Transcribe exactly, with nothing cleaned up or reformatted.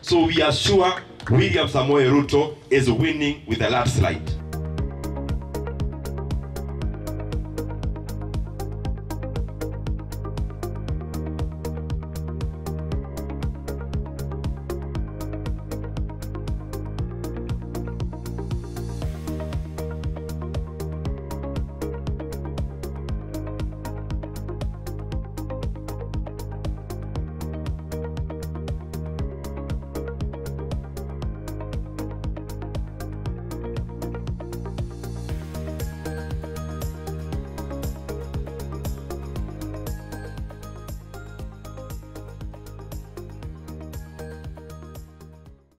So we are sure William Samoei Ruto is winning with a landslide.